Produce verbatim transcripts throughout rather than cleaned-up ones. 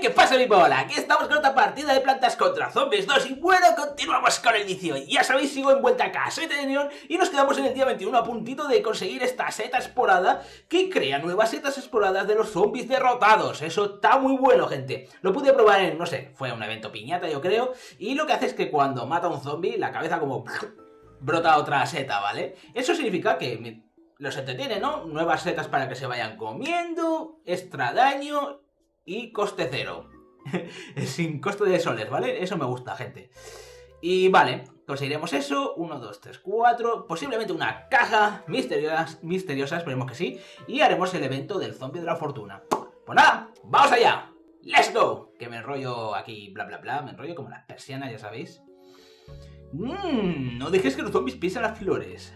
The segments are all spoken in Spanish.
¿qué pasa, mi bola? Aquí estamos con otra partida de Plantas contra Zombies dos y bueno, continuamos con el inicio. Ya sabéis, sigo en vuelta a caseta de neón y nos quedamos en el día veintiuno a puntito de conseguir esta seta esporada que crea nuevas setas esporadas de los zombies derrotados. Eso está muy bueno, gente. Lo pude probar en, no sé, fue un evento piñata, yo creo, y lo que hace es que cuando mata a un zombie, la cabeza como brota otra seta, ¿vale? Eso significa que los entretiene, ¿no? Nuevas setas para que se vayan comiendo, extra daño y coste cero. Sin costo de soles, ¿vale? Eso me gusta, gente. Y vale, conseguiremos eso. uno, dos, tres, cuatro. Posiblemente una caja misteriosa, misteriosa, esperemos que sí. Y haremos el evento del zombie de la fortuna. Pues nada, ¡vamos allá! ¡Let's go! Que me enrollo aquí, bla, bla, bla. Me enrollo como las persianas, ya sabéis. Mmm, no dejes que los zombies pisen las flores.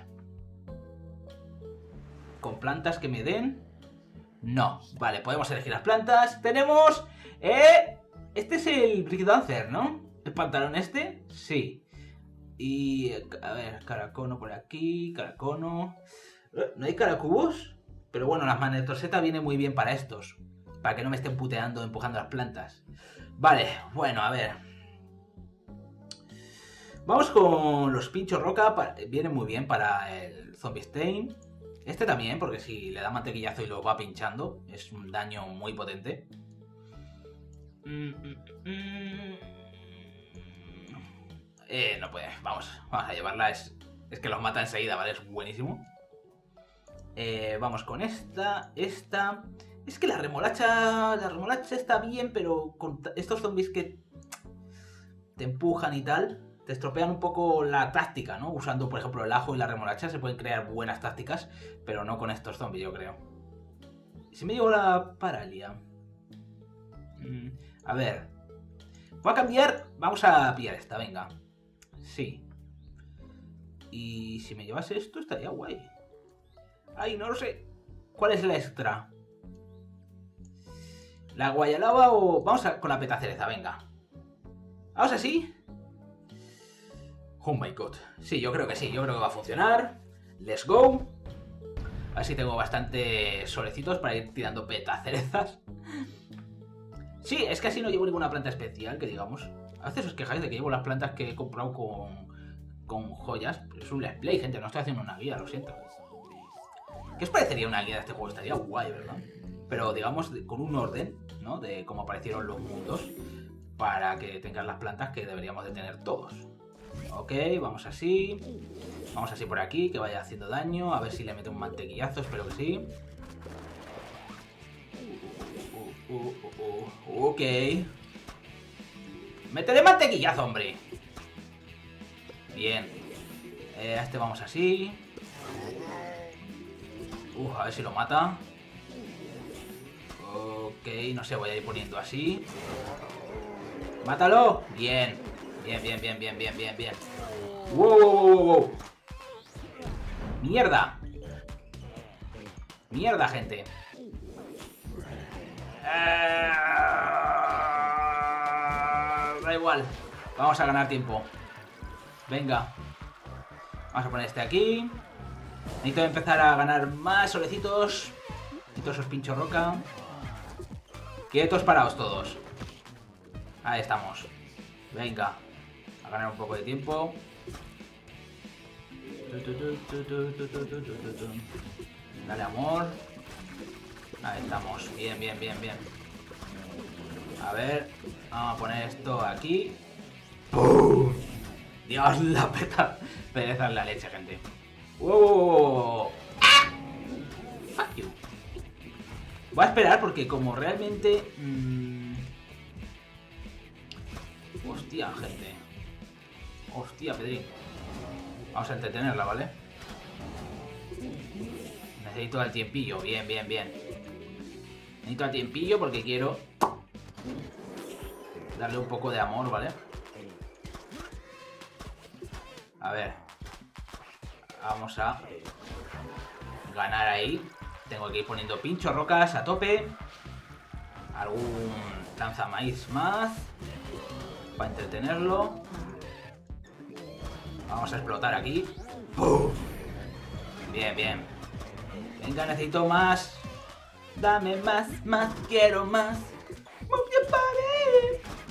Con plantas que me den... No, vale, podemos elegir las plantas. Tenemos... Eh, este es el Brick Dancer, ¿no? ¿El pantalón este? Sí. Y... A ver, caracono por aquí, caracono... ¿No hay caracubos? Pero bueno, las magnetosetas vienen muy bien para estos. Para que no me estén puteando, empujando las plantas. Vale, bueno, a ver. Vamos con los pinchos roca. Para, vienen muy bien para el Zombie Stain. Este también, porque si le da mantequillazo y lo va pinchando, es un daño muy potente. Mm, mm, mm. Eh, no puede. Vamos, vamos a llevarla. Es, es que los mata enseguida, ¿vale? Es buenísimo. Eh, vamos con esta, esta... Es que la remolacha... La remolacha está bien, pero con estos zombies que te empujan y tal... Te estropean un poco la táctica, ¿no? Usando, por ejemplo, el ajo y la remolacha se pueden crear buenas tácticas, pero no con estos zombies, yo creo. Si me llevo la paralia... Mm, a ver... Voy a cambiar... Vamos a pillar esta, venga. Sí. Y si me llevase esto estaría guay. Ay, no lo sé. ¿Cuál es la extra? ¿La guayalaba o...? Vamos a... con la petacereza, venga. Vamos así... Oh my god. Sí, yo creo que sí, yo creo que va a funcionar. Let's go. Así tengo bastantes solecitos para ir tirando petacerezas. Sí, es que así no llevo ninguna planta especial, que digamos. A veces os quejáis de que llevo las plantas que he comprado con, con joyas. Pero es un let's play, gente, no estoy haciendo una guía, lo siento. ¿Qué os parecería una guía de este juego? Estaría guay, ¿verdad? Pero digamos con un orden, ¿no? De cómo aparecieron los mundos. Para que tengan las plantas que deberíamos de tener todos. Ok, vamos así. Vamos así por aquí, que vaya haciendo daño. A ver si le mete un mantequillazo, espero que sí. uh, uh, uh, uh, Ok. ¡Métele mantequillazo, hombre! Bien. eh, A este vamos así. Uf, a ver si lo mata. Ok, no sé, voy a ir poniendo así. ¡Mátalo! Bien. Bien, bien, bien, bien, bien, bien, bien. ¡Wow, wow, wow, wow! ¡Mierda! ¡Mierda, gente! Eh... Da igual. Vamos a ganar tiempo. Venga. Vamos a poner este aquí. Necesito empezar a ganar más solecitos. Quito esos pinchos roca. Quietos parados todos. Ahí estamos. Venga. A ganar un poco de tiempo. Dale, amor. Ahí estamos. Bien, bien, bien, bien. A ver. Vamos a poner esto aquí. ¡Pum! Dios, la peta. Pereza en la leche, gente. ¡Wow! ¡Ah! Fuck you. Voy a esperar porque como realmente... Mmm... Hostia, gente. Hostia, Pedrín. Vamos a entretenerla, ¿vale? Necesito el tiempillo. Bien, bien, bien. Necesito el tiempillo porque quiero darle un poco de amor, ¿vale? A ver. Vamos a ganar ahí. Tengo que ir poniendo pinchos rocas a tope. Algún lanzamaíz más para entretenerlo. Vamos a explotar aquí. ¡Pum! Bien, bien. Venga, necesito más. Dame más, más, quiero más. Move your body.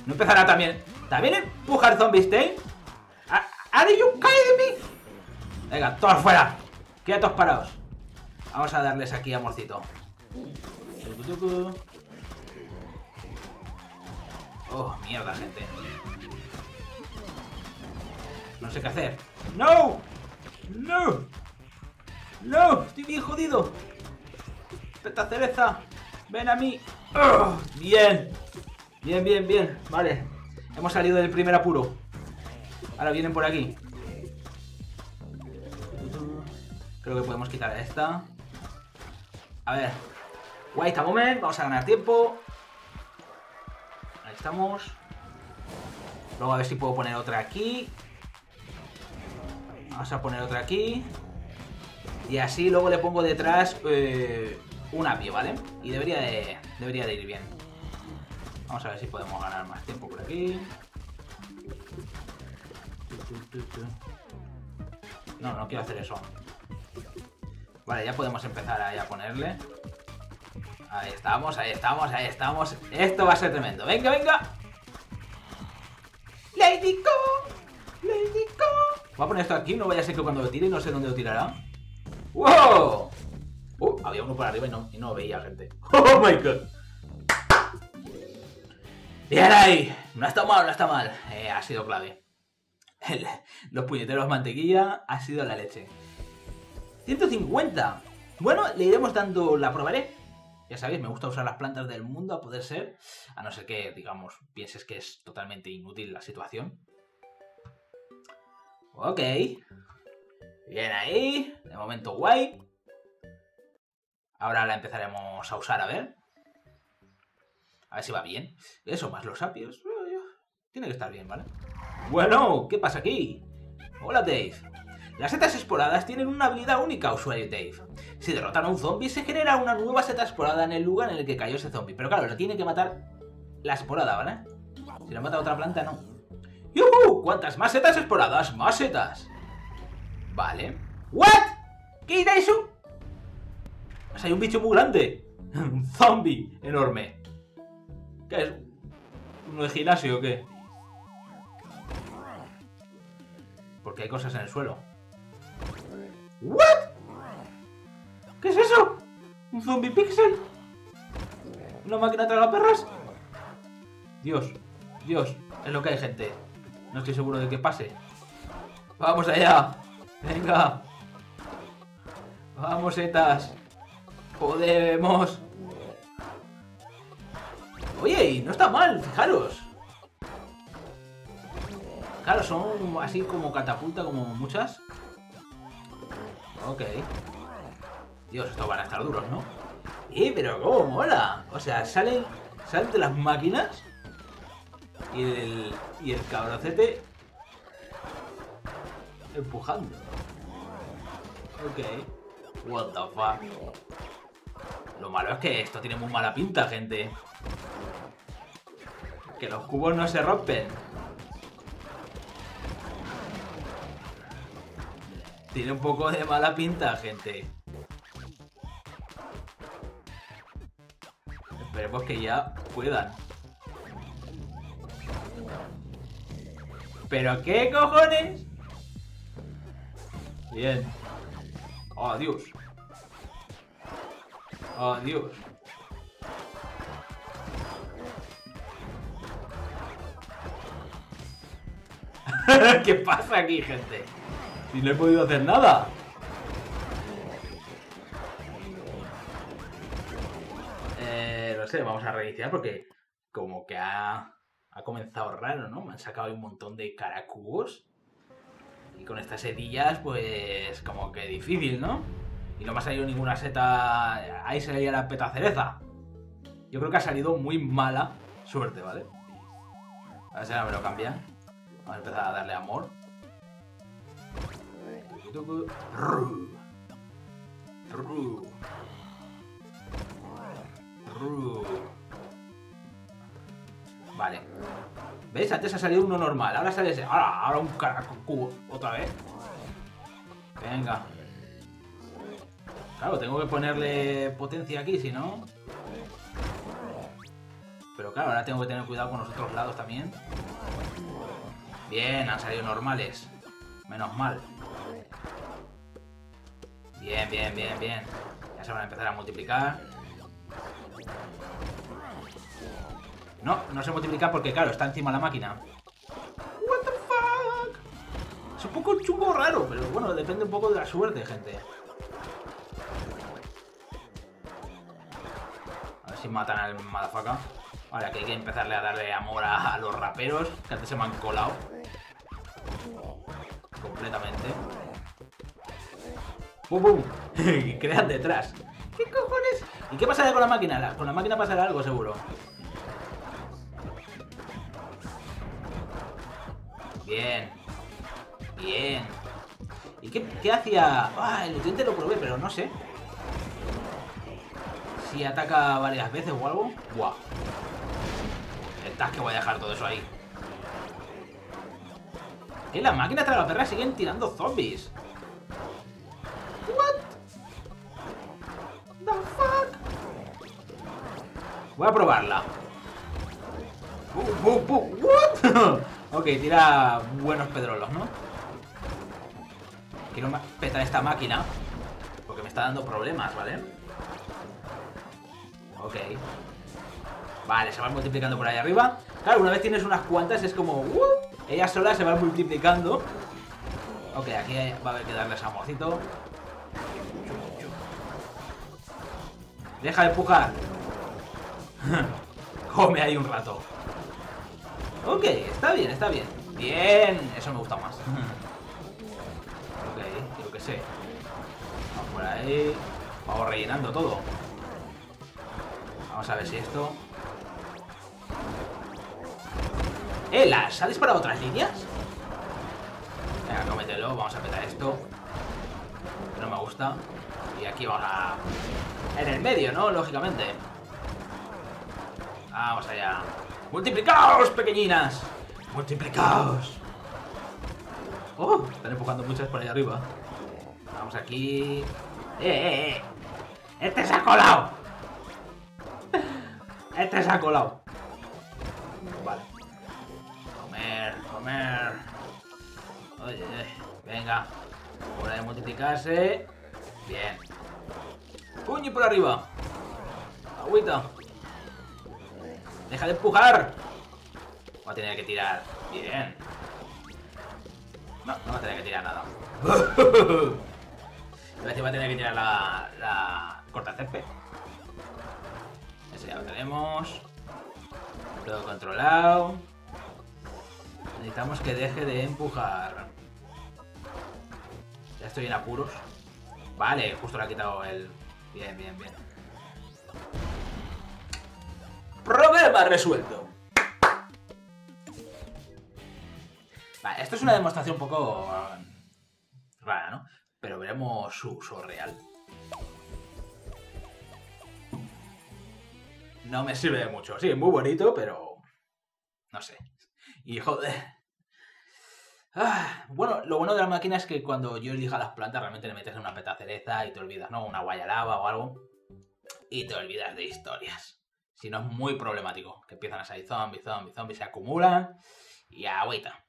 No empezará también. ¿También empujar zombies, Tail? ¿Are you kidding me? Venga, todos fuera. Quietos parados. Vamos a darles aquí amorcito. Oh, mierda, gente. No sé qué hacer. ¡No! ¡No! ¡No! Estoy bien jodido. Peta cereza. Ven a mí. Oh, bien. Bien, bien, bien. Vale. Hemos salido del primer apuro. Ahora vienen por aquí. Creo que podemos quitar a esta. A ver. Wait a moment. Vamos a ganar tiempo. Ahí estamos. Luego a ver si puedo poner otra aquí. Vamos a poner otra aquí. Y así luego le pongo detrás eh, un apio, ¿vale? Y debería de, debería de ir bien. Vamos a ver si podemos ganar más tiempo por aquí. No, no quiero hacer eso. Vale, ya podemos empezar ahí a ponerle. Ahí estamos, ahí estamos, ahí estamos. Esto va a ser tremendo. ¡Venga, venga! ¡Lady Go! ¡Lady Go! Voy a poner esto aquí, no vaya a ser que cuando lo tire no sé dónde lo tirará. ¡Wow! Uh, había uno por arriba y no, y no veía gente. ¡Oh, my God! Bien ahí. No está mal, no está mal. Eh, ha sido clave. El, los puñeteros mantequilla ha sido la leche. ciento cincuenta. Bueno, le iremos dando, la probaré. Ya sabéis, me gusta usar las plantas del mundo a poder ser. A no ser que, digamos, pienses que es totalmente inútil la situación. Ok. Bien ahí. De momento guay. Ahora la empezaremos a usar, a ver. A ver si va bien. Eso, más los apios. Tiene que estar bien, ¿vale? Bueno, ¿qué pasa aquí? Hola, Dave. Las setas esporadas tienen una habilidad única, usuario Dave. Si derrotan a un zombie, se genera una nueva seta esporada en el lugar en el que cayó ese zombie. Pero claro, lo tiene que matar la esporada, ¿vale? Si lo mata otra planta, no. ¡Yuhu! ¿Cuántas más setas esporadas? ¡Más setas! Vale. ¿What? ¿Qué era eso? Pues hay un bicho muy grande. Un zombie enorme. ¿Qué es? ¿Uno de gimnasio o qué? Porque hay cosas en el suelo. ¿What? ¿Qué es eso? ¿Un zombie pixel? ¿Una máquina tragaperras? Dios, Dios, es lo que hay, gente. No estoy seguro de que pase. ¡Vamos allá! ¡Venga! ¡Vamos, setas! ¡Podemos! Oye, no está mal, fijaros. Claro, son así como catapulta, como muchas. Ok. Dios, estos van a estar duros, ¿no? ¡Eh, pero cómo mola! O sea, salen, salen de las máquinas y el, y el cabrocete empujando. Ok. What the fuck. Lo malo es que esto tiene muy mala pinta, gente. Que los cubos no se rompen. Tiene un poco de mala pinta, gente. Esperemos que ya puedan. ¿Pero qué cojones? Bien. Oh, Dios. Oh, Dios. ¿Qué pasa aquí, gente? Si no he podido hacer nada. Eh, no sé, vamos a reiniciar porque como que ha, ha comenzado raro, ¿no? Me han sacado un montón de caracubos. Y con estas setillas, pues como que difícil, ¿no? Y no me ha salido ninguna seta. Ahí salía la peta cereza. Yo creo que ha salido muy mala suerte, ¿vale? A ver si ahora me lo cambian. Vamos a empezar a darle amor. Ru. Ru. Ru. Vale. ¿Veis? Antes ha salido uno normal. Ahora sale ese. Ahora, ahora un caracubo. Otra vez. Venga. Claro, tengo que ponerle potencia aquí, si no. Pero claro, ahora tengo que tener cuidado con los otros lados también. Bien, han salido normales. Menos mal. Bien, bien, bien, bien. Ya se van a empezar a multiplicar. No, no se multiplica porque, claro, está encima la máquina. What the fuck? Es un poco chungo raro, pero bueno, depende un poco de la suerte, gente. A ver si matan al motherfucker. Vale, aquí hay que empezarle a darle amor a, a los raperos, que antes se me han colado. Completamente. ¡Bum, bum! Y crean detrás. ¿Qué cojones? ¿Y qué pasará con la máquina? Con la máquina pasará algo, seguro. Bien. Bien. ¿Y qué, qué hacía? Ah, el nutriente lo probé, pero no sé. Si ataca varias veces o algo. Buah. El que voy a dejar todo eso ahí. ¿Qué? Las máquinas de la perra siguen tirando zombies. What the fuck? Voy a probarla. Uh, uh, uh, what? Ok, tira buenos pedrolos, ¿no? Quiero petar esta máquina porque me está dando problemas, ¿vale? Ok. Vale, se van multiplicando por ahí arriba. Claro, una vez tienes unas cuantas es como... Uh, ellas solas se van multiplicando. Ok, aquí va a haber que darles amorcito. Deja de empujar. Come ahí un rato. Ok, está bien, está bien. Bien, eso me gusta más. Ok, creo que sé. Vamos por ahí. Vamos rellenando todo. Vamos a ver si esto... ¿Eh? ¿Las ha disparado otras líneas? Venga, cómetelo, vamos a petar esto. Que no me gusta. Y aquí vamos a... En el medio, ¿no? Lógicamente. Vamos allá. ¡Multiplicaos, pequeñinas! ¡Multiplicaos! ¡Oh! Están empujando muchas por ahí arriba. Vamos aquí... ¡Eh, eh, eh! ¡Este se ha colado! ¡Este se ha colado! Vale. Comer, comer. Oye, venga. Hora de multiplicarse. Bien. Puño por arriba. Agüita. Deja de empujar. Voy a tener que tirar. Bien. No, no va a tener que tirar nada. A ver si va a tener que tirar la, la cortacésped. Ese ya lo tenemos. Todo controlado. Necesitamos que deje de empujar. Ya estoy en apuros. Vale, justo le ha quitado el... Bien, bien, bien. Problema resuelto. Vale, esto es una demostración un poco rara, ¿no? Pero veremos su uso real. No me sirve de mucho. Sí, muy bonito, pero... No sé. Y joder... Ah, bueno, lo bueno de la máquina es que cuando yo elija las plantas realmente le metes una peta cereza y te olvidas, ¿no? Una guayalaba o algo. Y te olvidas de historias. Si no es muy problemático. Que empiezan a salir zombies, zombies, zombies, se acumulan. Y agüita.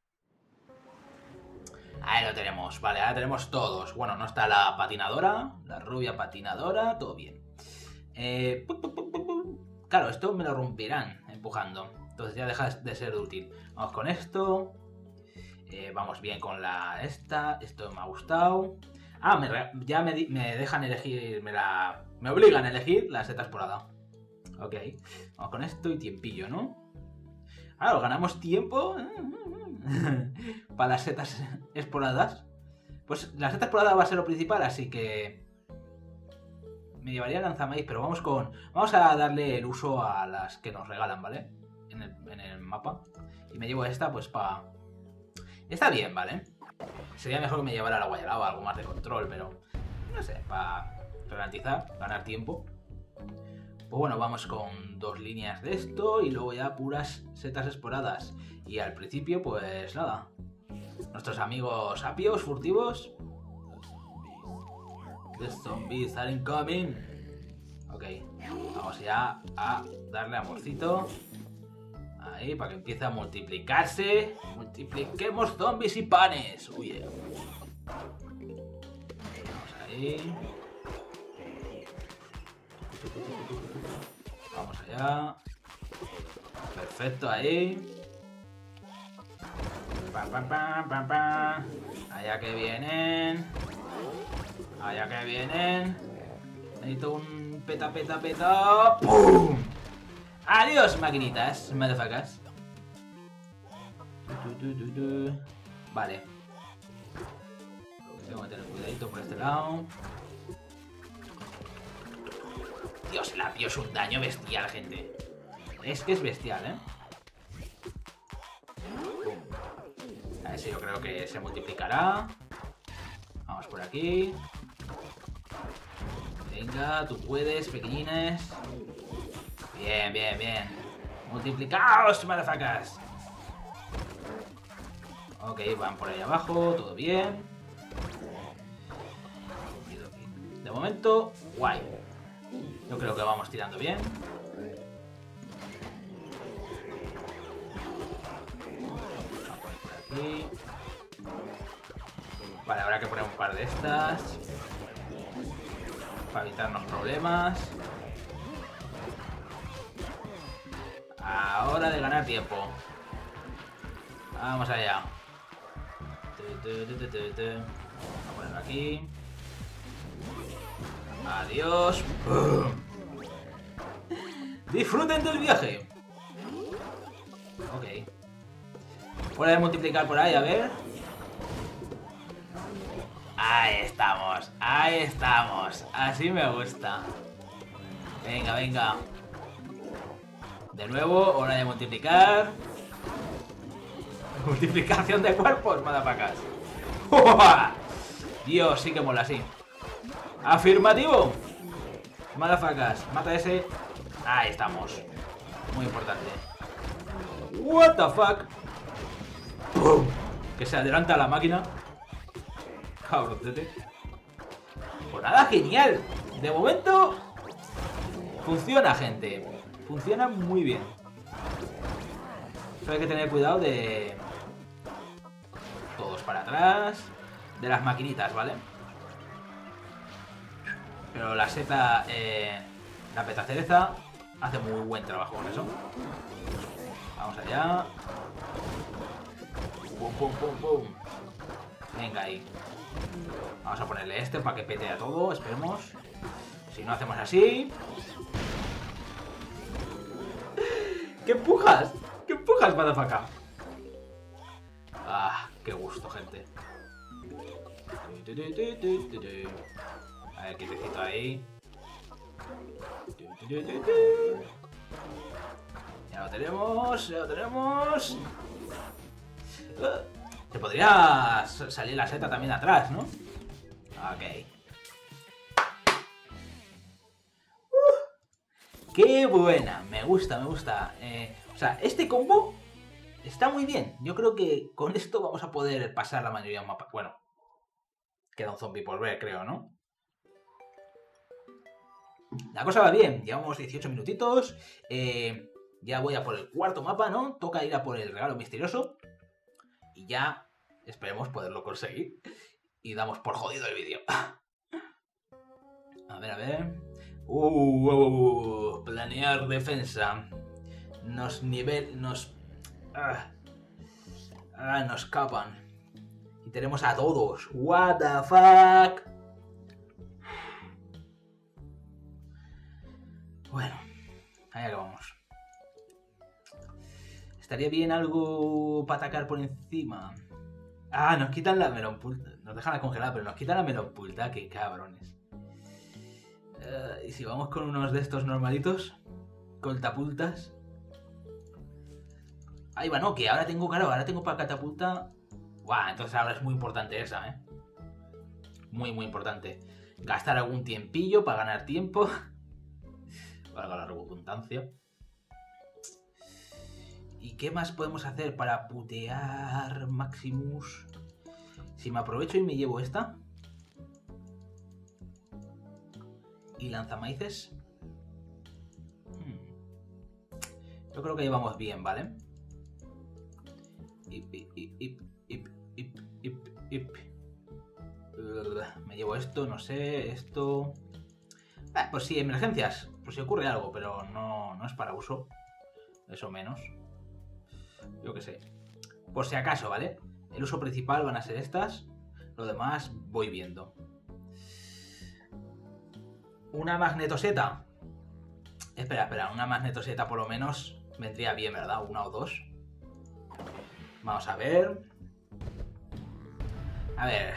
Ahí lo tenemos, vale, ahora tenemos todos. Bueno, no está la patinadora, la rubia patinadora, todo bien. Eh, pu, pu, pu, pu, pu. Claro, esto me lo romperán empujando. Entonces ya deja de ser útil. Vamos con esto. Eh, vamos bien con la esta. Esto me ha gustado. Ah, me, ya me, me dejan elegir, me la... Me obligan a elegir la seta esporada. Ok, vamos con esto y tiempillo, ¿no? Claro, ganamos tiempo para las setas esporadas. Pues la seta esporada va a ser lo principal, así que... Me llevaría el lanzamaíz, pero vamos con... Vamos a darle el uso a las que nos regalan, ¿vale? En el, en el mapa. Y me llevo esta, pues, para... Está bien, ¿vale? Sería mejor que me llevara la guayalaba, algo más de control, pero... No sé, para garantizar, ganar tiempo. Pues bueno, vamos con dos líneas de esto y luego ya puras setas esporadas. Y al principio, pues nada. Nuestros amigos sapios, furtivos. The zombies are incoming. Ok, vamos ya a darle amorcito. Ahí, para que empiece a multiplicarse. Multipliquemos zombies y panes. Uy, vamos ahí. Vamos allá. Perfecto, ahí. Pam, pam, pam, pam, pam. Allá que vienen. Allá que vienen. Necesito un peta, peta, peta. ¡Pum! Adiós, maquinitas, motherfuckers. Vale. Tengo que tener cuidadito por este lado. Dios, el apio es un daño bestial, gente. Es que es bestial, ¿eh? A ver si yo creo que se multiplicará. Vamos por aquí. Venga, tú puedes, pequeñines. Bien, bien, bien. Multiplicaos, motherfuckers. Ok, van por ahí abajo, todo bien. De momento, guay. Yo creo que vamos tirando bien. Vamos a poner por aquí. Vale, habrá que poner un par de estas para evitarnos problemas. Ahora de ganar tiempo. Vamos allá. Vamos a ponerlo aquí. Adiós. Disfruten del viaje. Ok. Hora de multiplicar por ahí, a ver. Ahí estamos. Ahí estamos. Así me gusta. Venga, venga. De nuevo, hora de multiplicar. Multiplicación de cuerpos, motherfuckers. Dios, sí que mola así. Afirmativo. Motherfuckers, mata ese. Ahí estamos. Muy importante. What the fuck. ¡Pum! Que se adelanta la máquina. Cabroncete. Pues nada, genial. De momento funciona, gente. Funciona muy bien. Solo hay que tener cuidado de... Todos para atrás. De las maquinitas, ¿vale? Pero la seta... Eh, la petacereza hace muy buen trabajo con eso. Vamos allá. Pum, pum, pum, pum. Venga ahí. Vamos a ponerle este para que pete a todo. Esperemos. Si no hacemos así... ¿Qué empujas? ¿Qué empujas, motherfucker? Ah, qué gusto, gente. A ver, quietecito ahí. Ya lo tenemos, ya lo tenemos. Se podría salir la seta también atrás, ¿no? Ok. ¡Qué buena! Me gusta, me gusta. Eh, o sea, este combo está muy bien. Yo creo que con esto vamos a poder pasar la mayoría de mapas. Bueno, queda un zombie por ver, creo, ¿no? La cosa va bien. Llevamos dieciocho minutitos. Eh, ya voy a por el cuarto mapa, ¿no? Toca ir a por el regalo misterioso. Y ya esperemos poderlo conseguir. Y damos por jodido el vídeo. A ver, a ver... Uh, uh, uh, uh, planear defensa. Nos nivel... Nos... Ah, ah, nos capan. Y tenemos a todos. What the fuck. Bueno, ahí acabamos. Estaría bien algo para atacar por encima. Ah, nos quitan la melonpulta. Nos dejan la congelada, pero nos quitan la melonpulta. Qué cabrones. Uh, y si vamos con unos de estos normalitos, coltapultas. Ahí va, no, que ahora tengo, claro, ahora tengo para catapulta. Guau, entonces ahora es muy importante esa, ¿eh? Muy, muy importante. Gastar algún tiempillo para ganar tiempo. Valga la redundancia. ¿Y qué más podemos hacer para putear Maximus? Si me aprovecho y me llevo esta. Y lanzamaíces. Yo creo que llevamos bien, ¿vale? Ip, ip, ip, ip, ip, ip, ip. Uh, me llevo esto, no sé, esto... Ah, pues sí, emergencias, pues si ocurre algo, pero no, no es para uso. Eso menos. Yo qué sé. Por si acaso, ¿vale? El uso principal van a ser estas. Lo demás voy viendo. Una magnetoseta. Espera, espera, una magnetoseta por lo menos vendría bien, ¿verdad? Una o dos. Vamos a ver. A ver.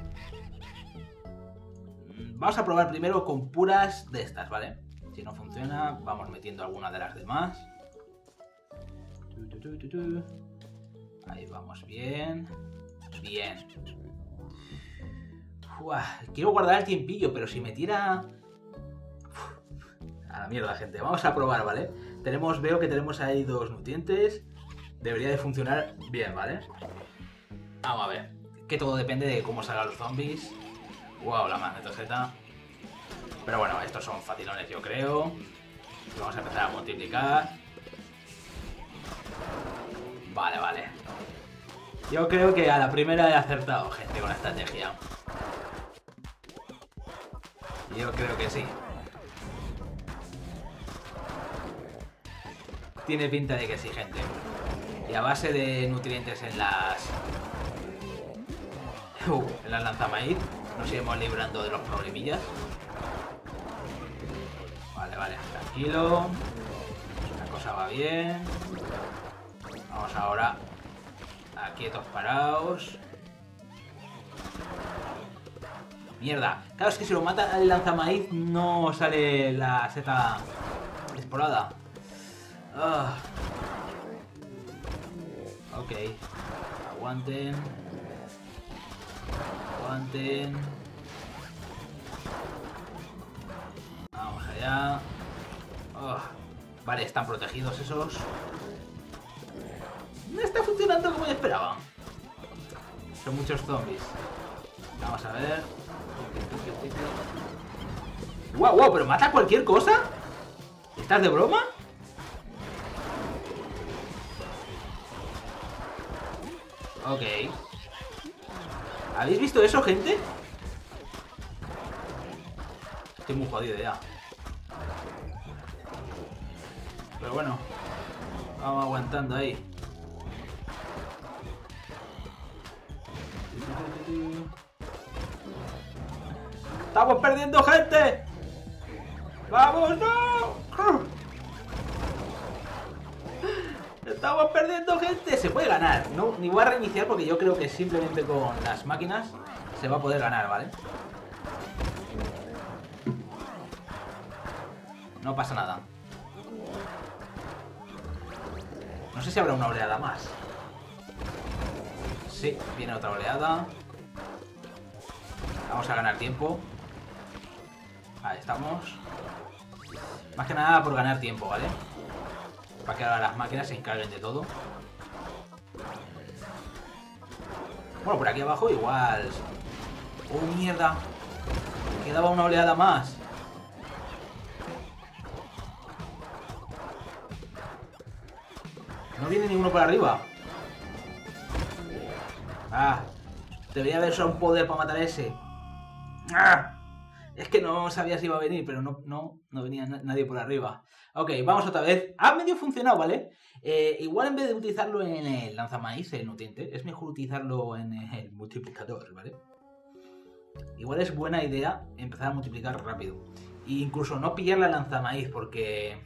Vamos a probar primero con puras de estas, ¿vale? Si no funciona, vamos metiendo alguna de las demás. Ahí vamos bien. Bien. Uah, quiero guardar el tiempillo, pero si me tira... Uf, a la mierda, gente. Vamos a probar, ¿vale? Tenemos, veo que tenemos ahí dos nutrientes. Debería de funcionar bien, ¿vale? Vamos a ver. Que todo depende de cómo salgan los zombies. Wow, la magnetoseta. Pero bueno, estos son facilones, yo creo. Vamos a empezar a multiplicar. Vale, vale. Yo creo que a la primera he acertado, gente, con la estrategia. Yo creo que sí. Tiene pinta de que sí, gente. Y a base de nutrientes en las... Uh, en las lanzamaíz nos iremos librando de los problemillas. Vale, vale, tranquilo. La cosa va bien. Vamos ahora a quietos parados. Mierda. Claro, es que si lo mata el lanzamaíz no sale la seta esporada. Ah. Ok. Aguanten. Aguanten. Vamos allá. Oh. Vale, están protegidos esos. No está funcionando como yo esperaba. Son muchos zombies. Vamos a ver. Guau, guau, pero mata cualquier cosa. ¿Estás de broma? Ok. ¿Habéis visto eso, gente? Estoy muy jodido ya. Pero bueno, vamos aguantando ahí. ¡Estamos perdiendo gente! ¡Vamos, no! ¡Estamos perdiendo gente! Se puede ganar. No, ni voy a reiniciar porque yo creo que simplemente con las máquinas se va a poder ganar, ¿vale? No pasa nada. No sé si habrá una oleada más. Sí, viene otra oleada. Vamos a ganar tiempo. Ahí estamos. Más que nada por ganar tiempo, ¿vale? Para que ahora las máquinas se encarguen de todo. Bueno, por aquí abajo igual... ¡Oh, mierda! Quedaba una oleada más. No viene ninguno por arriba. Ah, debería haber solo un poder para matar a ese. ¡Ah! Es que no sabía si iba a venir, pero no, no, no venía nadie por arriba. Ok, vamos otra vez. Ha medio funcionado, ¿vale? Eh, igual en vez de utilizarlo en el lanzamaíz, el nutriente, es mejor utilizarlo en el multiplicador, ¿vale? Igual es buena idea empezar a multiplicar rápido. E incluso no pillar la lanzamaíz, porque...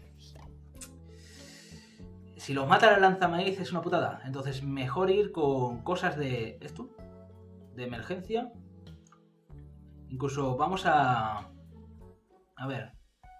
si los mata la lanzamaíz es una putada. Entonces mejor ir con cosas de... ¿esto? De emergencia. Incluso vamos a... A ver.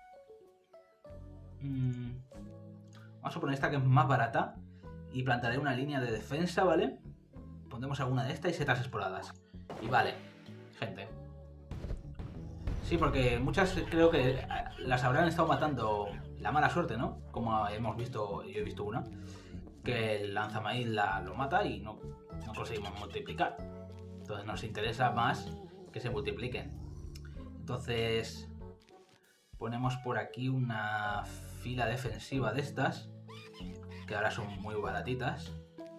Mm, vamos a poner esta que es más barata. Y plantaré una línea de defensa, ¿vale? Pondremos alguna de estas y setas esporadas. Y vale, gente. Sí, porque muchas creo que las habrán estado matando la mala suerte, ¿no? Como hemos visto, yo he visto una. Que el lanzamaíz la, lo mata y no, no conseguimos multiplicar. Entonces nos interesa más que se multipliquen. Entonces ponemos por aquí una fila defensiva de estas. que ahora son muy baratitas.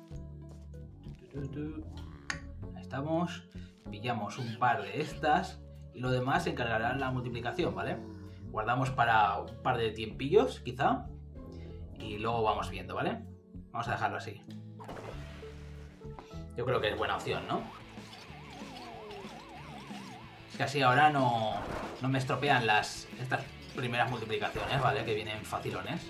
Ahí estamos. Pillamos un par de estas y lo demás se encargará en la multiplicación, ¿vale? Guardamos para un par de tiempillos, quizá, y luego vamos viendo, ¿vale? Vamos a dejarlo así. Yo creo que es buena opción, ¿no? Es que así ahora no, no me estropean las estas primeras multiplicaciones, ¿vale? Que vienen facilones.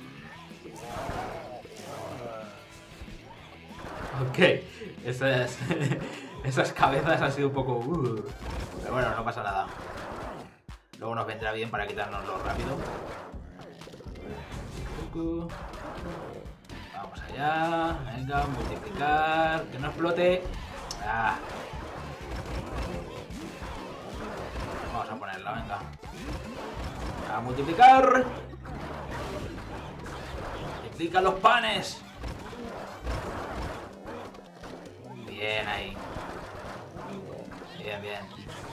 Ok, esas, esas cabezas han sido un poco... Uh, pero bueno, no pasa nada. Luego nos vendrá bien para quitárnoslo rápido. Vamos allá. Venga, multiplicar. Que no explote. Ah. Vamos a ponerla, venga. A multiplicar. Multiplica los panes. Bien ahí. Bien, bien.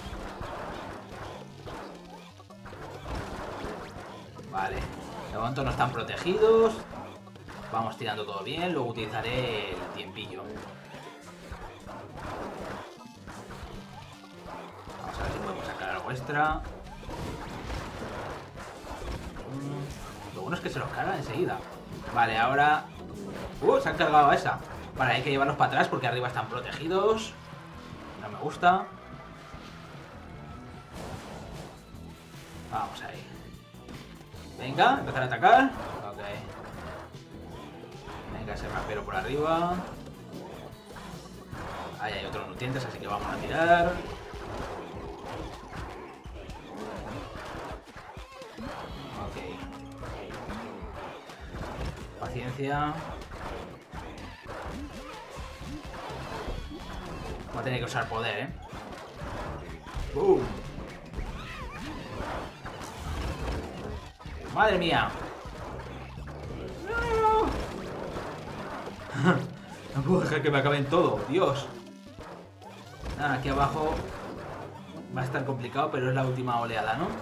Vale. De momento no están protegidos. Vamos tirando todo bien. Luego utilizaré el tiempillo. Vamos a ver si podemos sacar algo extra. Lo bueno es que se los carga enseguida. Vale, ahora... Uh, se han cargado a esa. Vale, hay que llevarlos para atrás porque arriba están protegidos. No me gusta. Vamos ahí. Venga, empezar a atacar. Ok. Venga, ese rapero por arriba. Ahí hay otros nutrientes, así que vamos a tirar. Ok. Paciencia. Voy a tener que usar poder, ¿eh? ¡Boom! ¡Madre mía! ¡No! No puedo dejar que me acaben todo, Dios. Nada, aquí abajo va a estar complicado, pero es la última oleada, ¿no?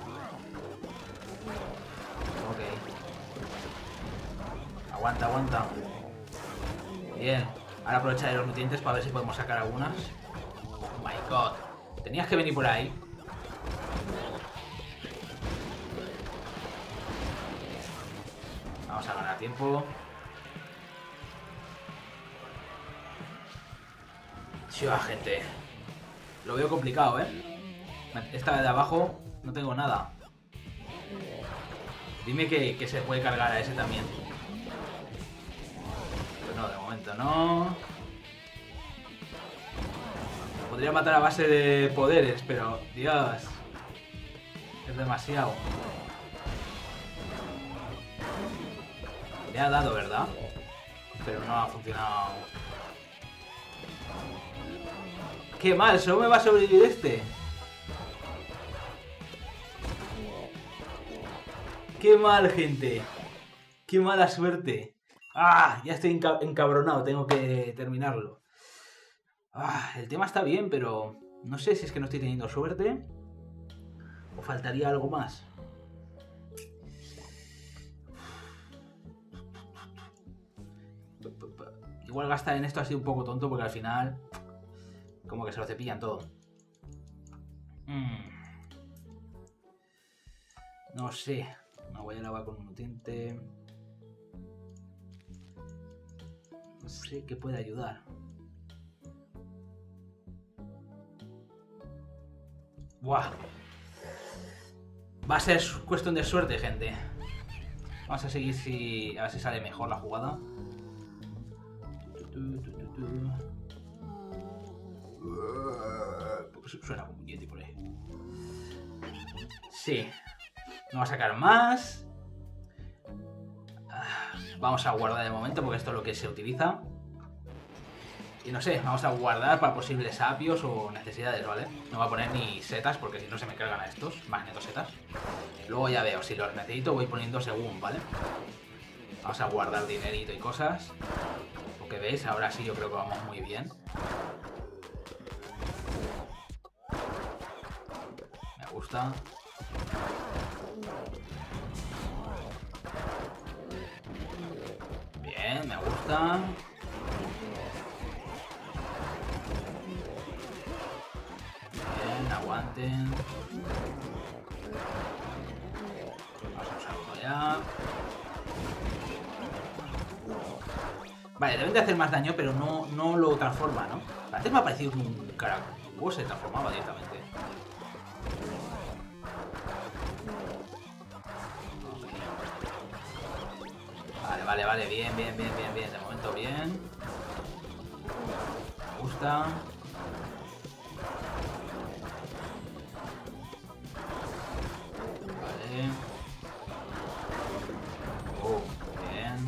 Ok. Aguanta, aguanta. Bien. Ahora aprovecharé los nutrientes para ver si podemos sacar algunas. Oh my god. Tenías que venir por ahí. Vamos a ganar tiempo. Sí, va, gente. Lo veo complicado, ¿eh? Esta de abajo no tengo nada. Dime que, que se puede cargar a ese también. No, de momento no. Podría matar a base de poderes, pero Dios, es demasiado. Le ha dado, ¿verdad? Pero no ha funcionado. ¡Qué mal! Solo me va a sobrevivir este. ¡Qué mal, gente! ¡Qué mala suerte! ¡Ah! Ya estoy encabronado, tengo que terminarlo. Ah, el tema está bien, pero no sé si es que no estoy teniendo suerte o faltaría algo más. Igual gastar en esto ha sido un poco tonto porque al final como que se lo cepillan todo. Mm. No sé, me voy a lavar con un nutriente. No sé qué puede ayudar. Buah. Va a ser cuestión de suerte, gente. Vamos a seguir si a ver si sale mejor la jugada. Suena como un yeti por ahí. Sí. No va a sacar más. Vamos a guardar de momento porque esto es lo que se utiliza. Y no sé, vamos a guardar para posibles apios o necesidades, ¿vale? No voy a poner ni setas porque si no se me cargan a estos magnetosetas. Luego ya veo, si los necesito voy poniendo según, ¿vale? Vamos a guardar dinerito y cosas. Porque veis, ahora sí yo creo que vamos muy bien. Me gusta. Bien, me gusta. Bien, aguanten. Vamos a usar uno ya. Vale, deben de hacer más daño, pero no, no lo transforma, ¿no? Antes me ha parecido que un caracol se transformaba directamente. Vale, vale, vale, bien, bien, bien, bien, bien. De momento bien. Me gusta. Vale. Oh, bien.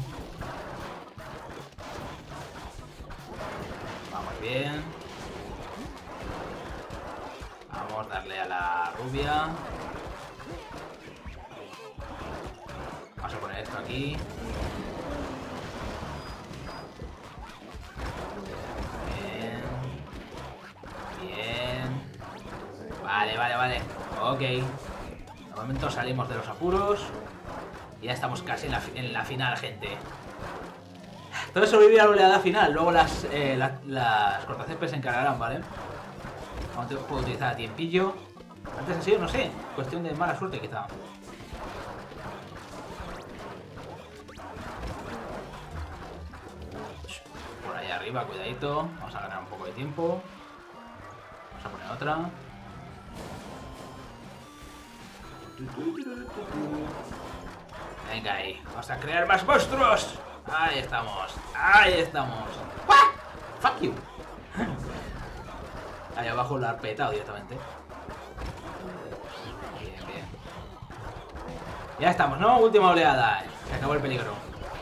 Vamos bien. Vamos a darle a la rubia. Vamos a poner esto aquí. Bien. Bien. Vale, vale, vale. Ok. De momento salimos de los apuros. Y ya estamos casi en la, en la final, gente. Todo sobrevivir a la oleada final. Luego las, eh, la, las cortacésped se encargarán, ¿vale? Aún puedo utilizar a tiempillo. Antes ha sido, no sé, cuestión de mala suerte quizá. Por ahí arriba, cuidadito. Vamos a ganar un poco de tiempo. Vamos a poner otra. Venga ahí. Vamos a crear más monstruos. Ahí estamos. Ahí estamos. ¡Ah! Fuck you. Ahí abajo lo ha petado directamente. Bien, bien. Ya estamos, ¿no? Última oleada. Se acabó el peligro.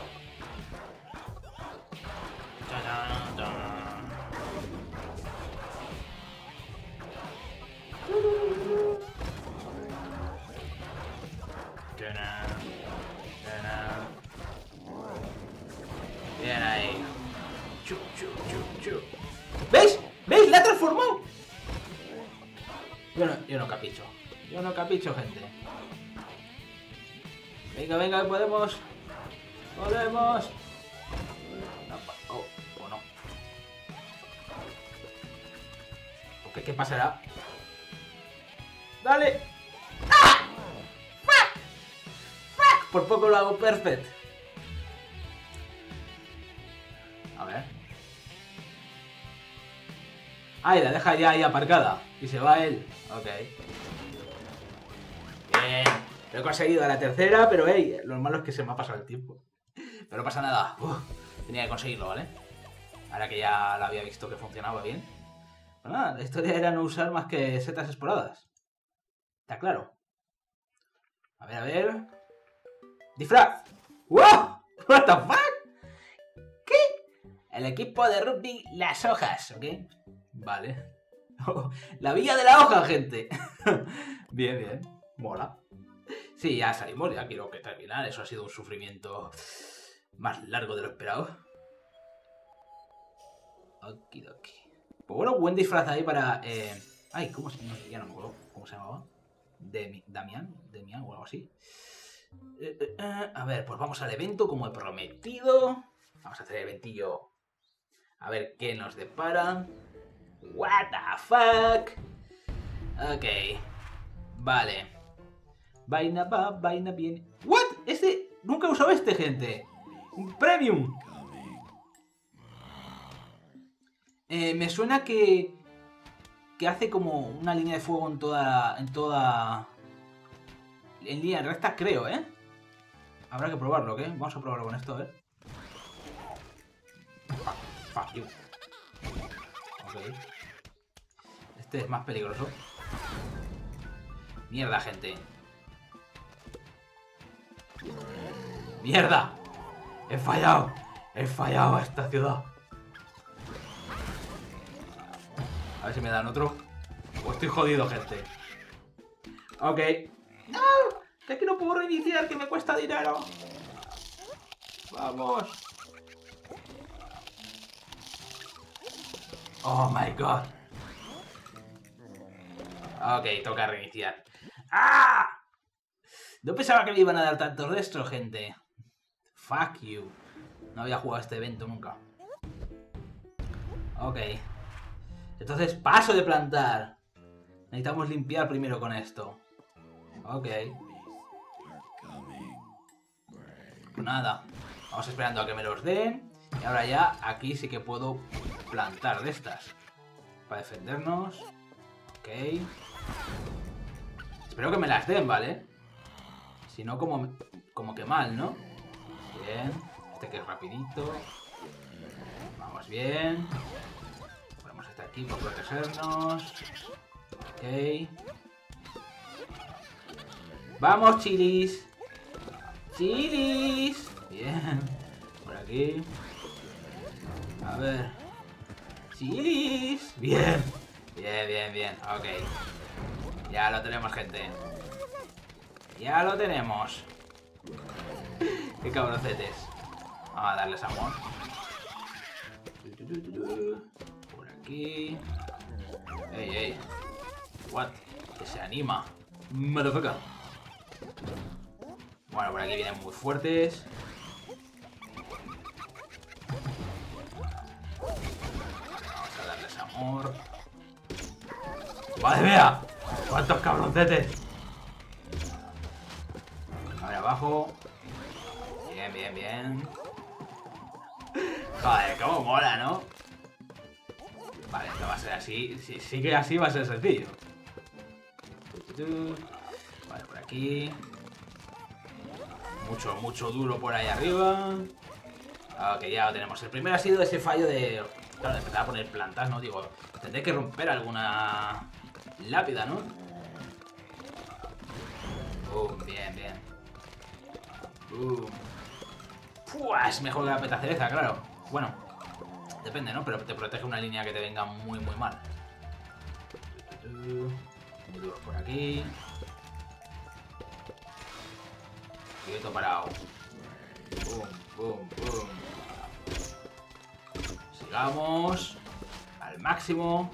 Bien ahí. Chu, chu, chu, chu. ¿Veis? ¿Veis? ¡La ha transformado! Yo no, yo no capicho. Yo no capicho, gente. Venga, venga, podemos. Podemos. No, oh, oh, no. ¿Qué, ¿Qué pasará? ¡Dale! ¡Ah! ¡Fuck! ¡Fuck! Por poco lo hago perfect. A ver. Ah, y la deja ya ahí aparcada. Y se va él. Ok. Bien. Lo he conseguido a la tercera, pero hey, lo malo es que se me ha pasado el tiempo. Pero no pasa nada. Uf, tenía que conseguirlo, ¿vale? Ahora que ya la había visto que funcionaba bien. Pues nada, la historia era no usar más que setas esporadas. Está claro. A ver, a ver. ¡Disfraz! ¡Wow! ¿What the fuck? ¿Qué? El equipo de rugby Las Hojas, ¿ok? Vale. La villa de la hoja, gente. Bien, bien. Mola. Sí, ya salimos, ya quiero que terminar. Eso ha sido un sufrimiento más largo de lo esperado. Okidoki. Pues bueno, buen disfraz ahí para... Eh... Ay, ¿cómo se...? No, ya no me acuerdo cómo se llamaba. Demi... Damián, Demián o algo así. Eh, eh, eh. A ver, pues vamos al evento como he prometido. Vamos a hacer el eventillo. A ver qué nos depara. What the fuck. Ok. Vale. Vaina va, vaina viene. What? Este... Nunca he usado este, gente. Un premium. Eh, me suena que... Que hace como una línea de fuego en toda... En toda... En línea recta, creo, ¿eh? Habrá que probarlo, ¿qué? Vamos a probarlo con esto, a ver. Fuck you. Ok. Este es más peligroso. Mierda, gente. ¡Mierda! ¡He fallado! ¡He fallado a esta ciudad! A ver si me dan otro. Pues estoy jodido, gente. Ok. ¡No! Es que no puedo reiniciar, que me cuesta dinero. Vamos. Oh my god. Ok, toca reiniciar. ¡Ah! No pensaba que me iban a dar tantos de estos, gente. Fuck you. No había jugado este evento nunca. Ok. Entonces, paso de plantar. Necesitamos limpiar primero con esto. Ok. Pues nada. Vamos esperando a que me los den. Y ahora ya aquí sí que puedo plantar de estas. Para defendernos. Ok. Espero que me las den, ¿vale? Si no, como, como que mal, ¿no? Bien. Este que es rapidito. Vamos bien. Ponemos este aquí para protegernos. Ok. ¡Vamos, chilis! ¡Chilis! Bien. Por aquí. A ver. ¡Chilis! Bien. Bien, bien, bien. Ok. Ya lo tenemos, gente. Ya lo tenemos. Qué cabrocetes. Vamos a darles amor. Por aquí. Ey, ey. What? Que se anima. Motherfucker. Bueno, por aquí vienen muy fuertes. Vamos a darles amor. ¡Madre mía! ¡Cuántos cabroncetes! A ver, abajo. Bien, bien, bien. Joder, cómo mola, ¿no? Vale, esto va a ser así. Si sigue así va a ser sencillo. Vale, por aquí. Mucho, mucho duro por ahí arriba. Ok, ya lo tenemos. El primero ha sido ese fallo de... Claro, de empezar a poner plantas, ¿no? Digo, tendré que romper alguna lápida, ¿no? Boom, bien, bien. Boom. Pua, es mejor que la petacereza, claro. Bueno, depende, ¿no? Pero te protege una línea que te venga muy, muy mal. Muy duro por aquí. Quieto parado. Boom, boom, boom. Sigamos. Al máximo.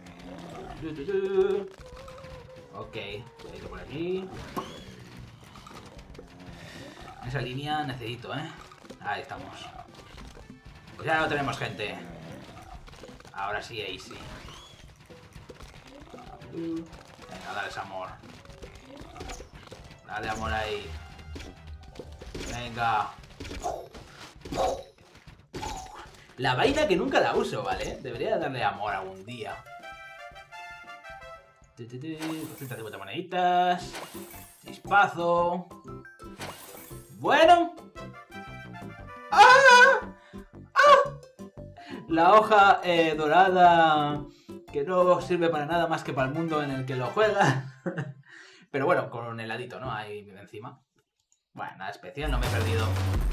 Ok, quieto por aquí. Esa línea necesito, ¿eh? Ahí estamos. Pues ya lo tenemos, gente. Ahora sí, ahí sí. Venga, dale amor. Dale amor ahí. Venga. La vaina que nunca la uso, ¿vale? Debería darle amor algún día. doscientas cincuenta moneditas. Chispazo. Bueno. ¡Ah! ¡Ah! La hoja eh, dorada que no sirve para nada más que para el mundo en el que lo juega. Pero bueno, con heladito, ¿no? Ahí encima. Bueno, nada especial, no me he perdido.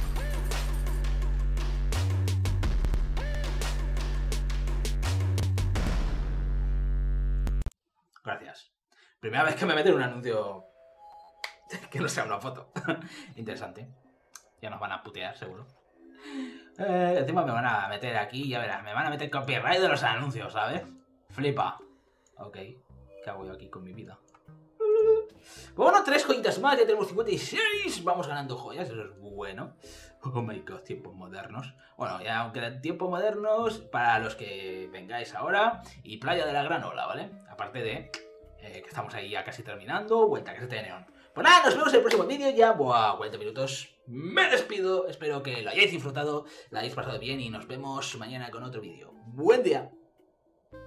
Gracias. Primera vez que me meten un anuncio que no sea una foto. Interesante. Ya nos van a putear, seguro. Eh, encima me van a meter aquí, ya verás, me van a meter copyright de los anuncios, ¿sabes? Flipa. Ok, ¿qué hago yo aquí con mi vida? Bueno, tres joyitas más, ya tenemos cincuenta y seis. Vamos ganando joyas, eso es bueno. Oh my god, tiempos modernos. Bueno, ya aunque tiempos modernos para los que vengáis ahora. Y Playa de la Granola, ¿vale? Aparte de eh, que estamos ahí ya casi terminando. Vuelta a caseta de neón. Pues nada, nos vemos en el próximo vídeo. Ya, buah, cuarenta minutos. Me despido. Espero que lo hayáis disfrutado, lo hayáis pasado bien y nos vemos mañana con otro vídeo. Buen día.